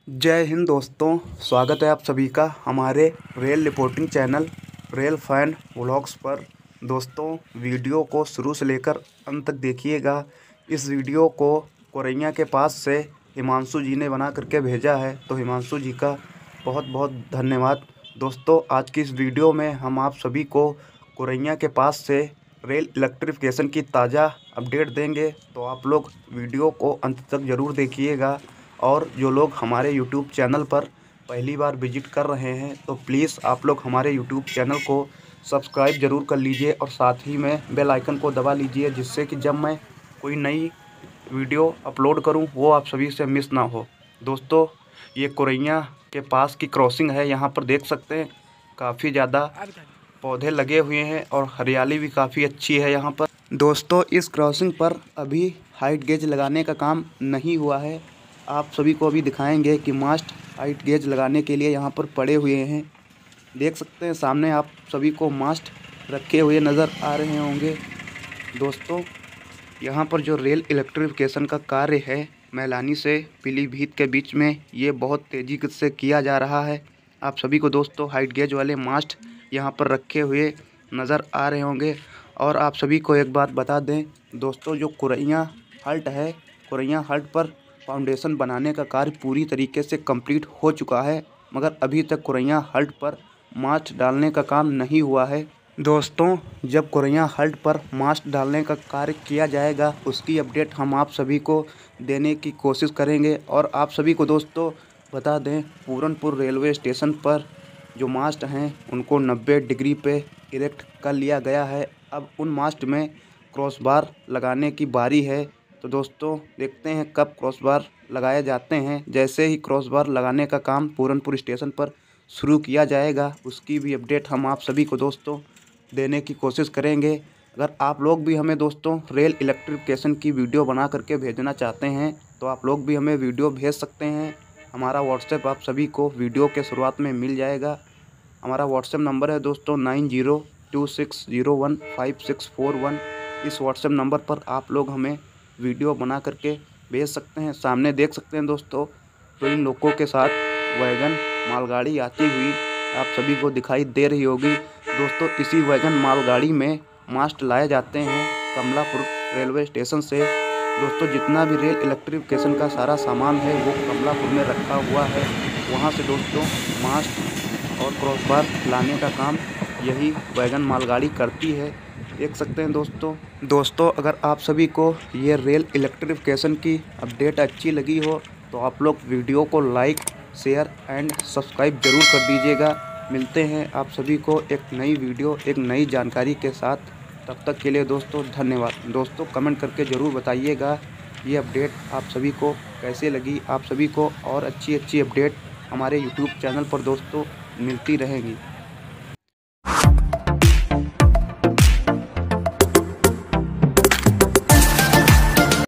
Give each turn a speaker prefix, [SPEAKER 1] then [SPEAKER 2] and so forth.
[SPEAKER 1] जय हिंद दोस्तों, स्वागत है आप सभी का हमारे rail reporting channel rail fan vlogs पर। दोस्तों, वीडियो को शुरू से लेकर अंत तक देखिएगा। इस वीडियो को कोरैया के पास से हिमांशु जी ने बना करके भेजा है, तो हिमांशु जी का बहुत बहुत धन्यवाद। दोस्तों, आज की इस वीडियो में हम आप सभी को कोरैया के पास से रेल इलेक्ट्रिफिकेशन की ताज़ा अपडेट देंगे, तो आप लोग वीडियो को अंत तक ज़रूर देखिएगा। और जो लोग हमारे YouTube चैनल पर पहली बार विजिट कर रहे हैं, तो प्लीज़ आप लोग हमारे YouTube चैनल को सब्सक्राइब ज़रूर कर लीजिए और साथ ही में बेल आइकन को दबा लीजिए, जिससे कि जब मैं कोई नई वीडियो अपलोड करूं वो आप सभी से मिस ना हो। दोस्तों, ये कोरैया के पास की क्रॉसिंग है। यहाँ पर देख सकते हैं काफ़ी ज़्यादा पौधे लगे हुए हैं और हरियाली भी काफ़ी अच्छी है यहाँ पर। दोस्तों, इस क्रॉसिंग पर अभी हाइट गेज लगाने का काम नहीं हुआ है। आप सभी को अभी दिखाएंगे कि मास्ट हाइट गेज लगाने के लिए यहाँ पर पड़े हुए हैं। देख सकते हैं सामने आप सभी को मास्ट रखे हुए नज़र आ रहे होंगे। दोस्तों, यहाँ पर जो रेल इलेक्ट्रिफिकेशन का कार्य है, मैलानी से पीलीभीत के बीच में, ये बहुत तेज़ी से किया जा रहा है। आप सभी को दोस्तों हाइट गेज वाले मास्ट यहाँ पर रखे हुए नज़र आ रहे होंगे। और आप सभी को एक बात बता दें दोस्तों, जो कोरैया हल्ट है, कोरैया हल्ट पर फाउंडेशन बनाने का कार्य पूरी तरीके से कंप्लीट हो चुका है, मगर अभी तक कोरैया हल्ट पर मास्ट डालने का काम नहीं हुआ है। दोस्तों, जब कोरैया हल्ट पर मास्ट डालने का कार्य किया जाएगा, उसकी अपडेट हम आप सभी को देने की कोशिश करेंगे। और आप सभी को दोस्तों बता दें, पूरनपुर रेलवे स्टेशन पर जो मास्ट हैं उनको 90 डिग्री पे इरेक्ट कर लिया गया है। अब उन मास्ट में क्रॉस बार लगाने की बारी है। तो दोस्तों, देखते हैं कब क्रॉस बार लगाए जाते हैं। जैसे ही क्रॉस बार लगाने का काम पूरनपुर स्टेशन पर शुरू किया जाएगा, उसकी भी अपडेट हम आप सभी को दोस्तों देने की कोशिश करेंगे। अगर आप लोग भी हमें दोस्तों रेल इलेक्ट्रिफिकेशन की वीडियो बना करके भेजना चाहते हैं, तो आप लोग भी हमें वीडियो भेज सकते हैं। हमारा व्हाट्सएप आप सभी को वीडियो के शुरुआत में मिल जाएगा। हमारा व्हाट्सएप नंबर है दोस्तों 9026015641। इस व्हाट्सएप नंबर पर आप लोग हमें वीडियो बना करके भेज सकते हैं। सामने देख सकते हैं दोस्तों, तो इन लोगों के साथ वैगन मालगाड़ी आती हुई आप सभी को दिखाई दे रही होगी। दोस्तों, इसी वैगन मालगाड़ी में मास्ट लाए जाते हैं कमलापुर रेलवे स्टेशन से। दोस्तों, जितना भी रेल इलेक्ट्रिफिकेशन का सारा सामान है वो कमलापुर में रखा हुआ है। वहाँ से दोस्तों मास्ट और क्रॉस बार लाने का काम यही वैगन मालगाड़ी करती है। देख सकते हैं दोस्तों, अगर आप सभी को ये रेल इलेक्ट्रिफिकेशन की अपडेट अच्छी लगी हो, तो आप लोग वीडियो को लाइक, शेयर एंड सब्सक्राइब ज़रूर कर दीजिएगा। मिलते हैं आप सभी को एक नई वीडियो, एक नई जानकारी के साथ। तब तक के लिए दोस्तों धन्यवाद। दोस्तों, कमेंट करके ज़रूर बताइएगा ये अपडेट आप सभी को कैसे लगी। आप सभी को और अच्छी अच्छी अपडेट हमारे YouTube चैनल पर दोस्तों मिलती रहेंगी।